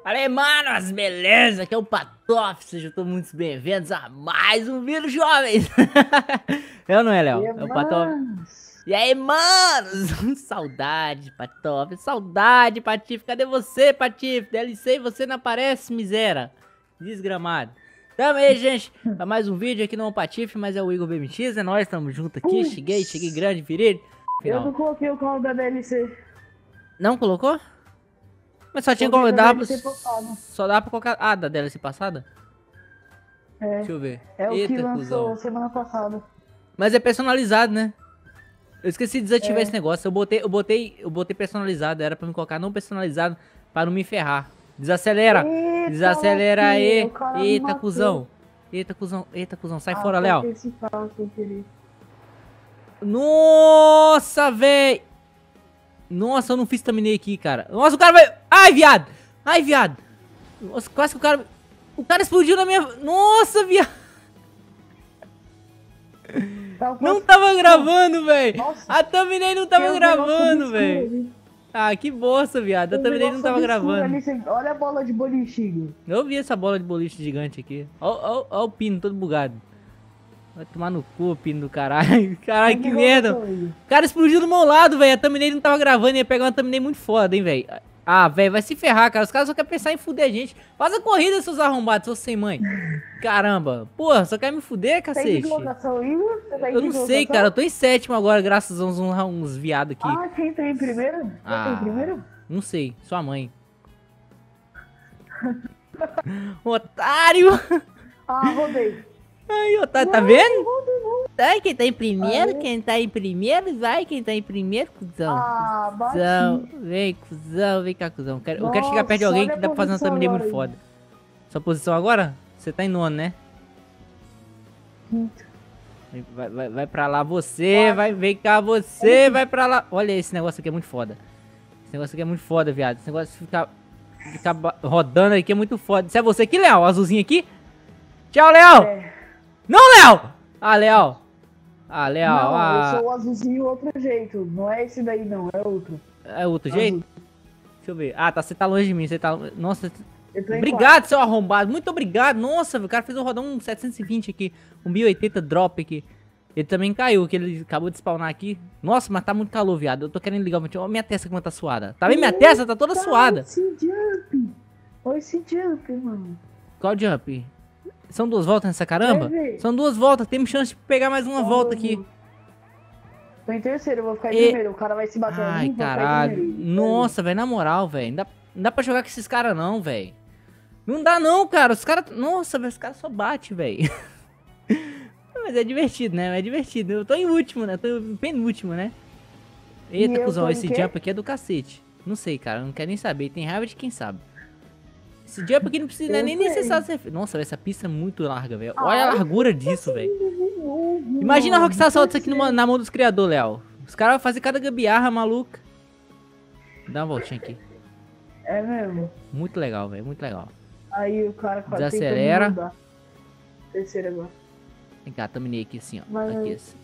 Fala aí, manos, beleza? Aqui é o Patof, sejam todos muito bem-vindos a mais um vídeo, jovens! Eu não é, Léo? É o Patof. E aí, manos? Saudade, Patof, saudade, Patife. Cadê você, Patife? DLC, você não aparece, miséria. Desgramado. Tamo aí, gente, pra mais um vídeo aqui no Patife, mas é o Igor BMX, é nóis, tamo junto aqui. Cheguei grande, virei. Eu não coloquei o call da DLC. Não colocou? Mas só tinha como. Só dá pra colocar. Ah, da DLC passada? É. Deixa eu ver. É o Eita, que lançou cuzão. semana passada. Mas é personalizado, né? Eu esqueci de desativar esse negócio. Eu botei personalizado. Era pra me colocar não personalizado pra não me ferrar. Desacelera! Eita, Desacelera aí! Eita, matou. cuzão! Eita, cuzão! Eita, cuzão! Sai fora, Léo! Nossa, véi! Nossa, eu não fiz thumbnail aqui, cara. Nossa, o cara vai... Ai, viado! Ai, viado! Nossa, quase que o cara... O cara explodiu na minha... Nossa, viado! Não tava gravando, velho! A thumbnail não tava gravando, velho! Ah, que bosta, viado. A thumbnail não tava gravando. Olha a bola de boliche. Eu vi essa bola de boliche gigante aqui. Ó o pino todo bugado. Vai tomar no cu, o pino do caralho. Caralho, que merda. O cara explodiu do meu lado, velho. A thumbnail não tava gravando. Ia pegar uma thumbnail muito foda, hein, velho. Ah, velho, vai se ferrar, cara. Os caras só querem pensar em fuder a gente. Faz a corrida, seus arrombados, seus sem mãe. Caramba. Porra, só quer me fuder, cacete. Eu não sei, cara. Eu tô em sétimo agora, graças a uns viados aqui. Ah, quem tá em primeiro? Quem tá em primeiro? Não sei. Sua mãe. Otário. Ah, rodei. Ai, otário, tá vendo? Ai, quem tá em primeiro, quem tá em primeiro, vai, quem tá em primeiro, cuzão. Ah, Cuzão, vem cá, cuzão. Eu quero chegar perto de alguém que dá pra fazer uma thumbnail muito foda. Sua posição agora? Você tá em nono, né? Vai pra lá você, vem cá você, vai pra lá. Olha, esse negócio aqui é muito foda. Esse negócio aqui é muito foda, viado. Esse negócio de ficar rodando aqui é muito foda. Isso é você aqui, Léo? O azulzinho aqui? Tchau, Léo! Não, Léo! Ah, Léo! Ah, Léo, não, eu sou o azulzinho outro jeito. Não é esse daí, não. É outro. É outro jeito? Deixa eu ver. Ah, tá. Você tá longe de mim. Você tá... Nossa. Obrigado, seu arrombado. Muito obrigado. Nossa, o cara fez um rodão 720 aqui. Um 1080 drop aqui. Ele também caiu, que ele acabou de spawnar aqui. Nossa, mas tá muito calor, viado. Eu tô querendo ligar o meu... Olha minha testa como tá suada. Tá vendo minha testa? Tá toda suada. Olha esse jump, mano. Qual jump? São duas voltas nessa caramba? São duas voltas, temos chance de pegar mais uma volta aqui. Tô em terceiro, eu vou ficar em primeiro. O cara vai se bater ali. Ai, caralho. Nossa, velho, na moral, velho. Não dá pra jogar com esses caras não, velho. Não dá não, cara. Os caras... Nossa, velho, os caras só batem, velho. Mas é divertido, né? É divertido. Eu tô em último, né? Eu tô em penúltimo, né? Eita, cuzão, esse jump aqui é do cacete. Não sei, cara. Não quero nem saber. Tem raiva de quem sabe. Esse jump aqui não precisa, não é nem necessário ser... Nossa, essa pista é muito larga, velho. Olha a largura disso, velho. Imagina a Rockstar solta isso aqui na mão dos criadores, Léo. Os caras vão fazer cada gambiarra maluca. Dá uma voltinha aqui. É mesmo? Muito legal, velho. Muito legal. Aí o cara desacelera. Terceiro agora. Vem cá, thumbnail aqui assim, ó. Aqui, assim.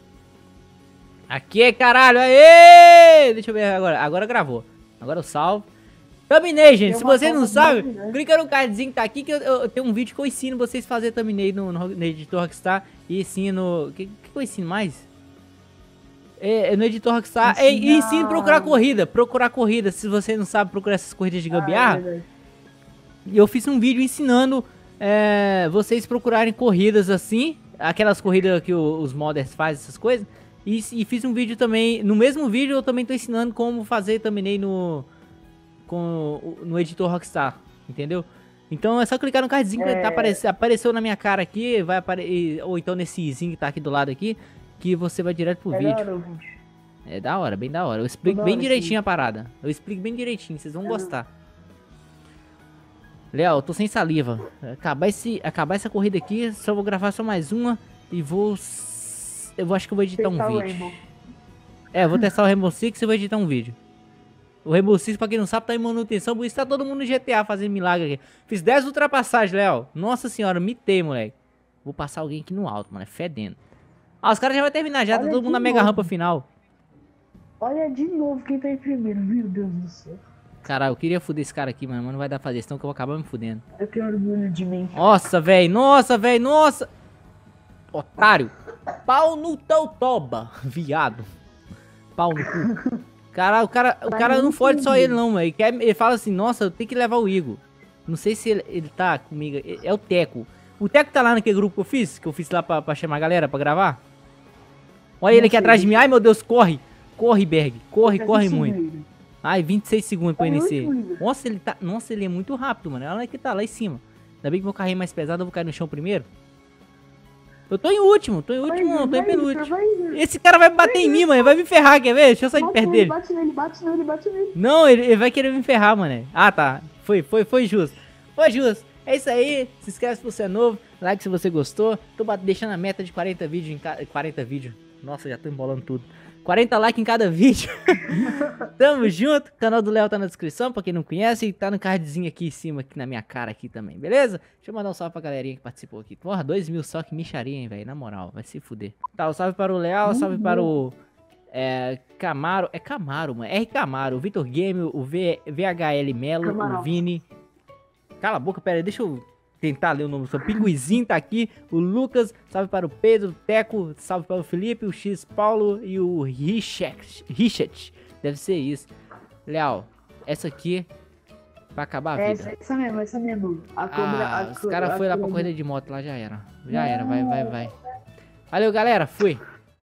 Aqui, caralho. Aê! Deixa eu ver agora. Agora gravou. Agora eu salvo. Thumbnail, gente, se vocês não sabem, clica no cardzinho que tá aqui que eu tenho um vídeo que eu ensino vocês a fazer thumbnail no editor Rockstar e ensino... O que eu ensino mais? No editor Rockstar e ensino a procurar corrida, se você não sabe procurar essas corridas de gambiarra. Eu fiz um vídeo ensinando vocês procurarem corridas assim, aquelas corridas que os modders fazem, essas coisas. E fiz um vídeo também, no mesmo vídeo eu também tô ensinando como fazer thumbnail no editor Rockstar, entendeu? Então é só clicar no cardzinho que tá apareceu na minha cara aqui, vai aparecer, ou então nesse izinho que tá aqui do lado aqui, que você vai direto pro vídeo. É da hora, bem da hora. Eu explico bem direitinho a parada. Eu explico bem direitinho, vocês vão gostar. Léo, eu tô sem saliva. Acabar essa corrida aqui, só vou gravar só mais uma e acho que eu vou editar um vídeo. Eu vou testar o Rainbow Six e vou editar um vídeo. O Rainbow Six, pra quem não sabe, tá em manutenção, por isso tá todo mundo no GTA fazendo milagre aqui. Fiz 10 ultrapassagens, Léo. Nossa senhora, mitei, moleque. Vou passar alguém aqui no alto, mano, é fedendo. Ah, os caras já vão terminar, já tá todo mundo na mega rampa final. Olha de novo quem tá em primeiro, meu Deus do céu. Caralho, eu queria fuder esse cara aqui, mano. Mas não vai dar pra fazer, senão que eu vou acabar me fudendo. Eu tenho orgulho de mim. Nossa, velho. Nossa, velho. Nossa. Otário. Pau no teu toba. Viado. Pau no cu. Caralho, o cara não fode só ele, não, mano. Ele fala assim, nossa, eu tenho que levar o Igor. Não sei se ele tá comigo. É o Teco. O Teco tá lá naquele grupo que eu fiz lá pra chamar a galera pra gravar. Olha ele aqui atrás de mim. Ai, meu Deus, corre. Corre, Berg. Corre muito. Ai, 26 segundos pra NC. Nossa, ele é muito rápido, mano. Olha que tá lá em cima. Ainda bem que meu carro é mais pesado, eu vou cair no chão primeiro. Eu tô em último, tô em penúltimo. Esse cara vai bater em mim, mano. Vai me ferrar, quer ver? Deixa eu sair de perto dele. Bate nele. Não, ele vai querer me ferrar, mano. Ah, tá. Foi justo. Foi justo. É isso aí. Se inscreve se você é novo. Like se você gostou. Tô deixando a meta de 40 vídeos em cada... 40 vídeos. Nossa, já tô embolando tudo. 40 likes em cada vídeo. Tamo junto. O canal do Léo tá na descrição, pra quem não conhece. E tá no cardzinho aqui em cima, aqui na minha cara aqui também, beleza? Deixa eu mandar um salve pra galerinha que participou aqui. Porra, 2.000 só, que micharia, hein, velho. Na moral, vai se fuder. Tá, um salve para o Léo, salve para o... Camaro. É Camaro, mano. R Camaro, o Vitor Game, o VHL Melo, Camarão. o Vini. Cala a boca, pera aí, deixa eu tentar ler o nome do seu Pinguizinho tá aqui, o Lucas, salve para o Pedro, o Teco, salve para o Felipe, o X Paulo e o Richard, deve ser isso. Léo, essa aqui vai acabar a vida. Essa mesmo. A cobra, os caras foram lá pra corrida de moto lá, já era, vai. Valeu, galera, fui.